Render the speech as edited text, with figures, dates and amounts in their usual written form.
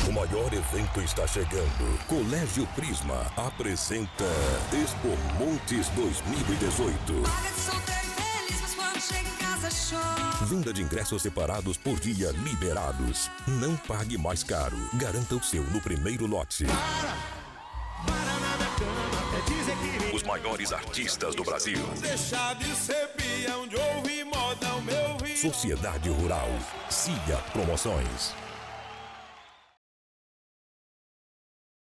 O maior evento está chegando. Colégio Prisma apresenta Expo Montes 2018. Venda de ingressos separados por dia liberados. Não pague mais caro. Garanta o seu no primeiro lote. Os maiores artistas do Brasil. Deixar de ser peão de ouvir modão, meu. Sociedade Rural. Siga promoções.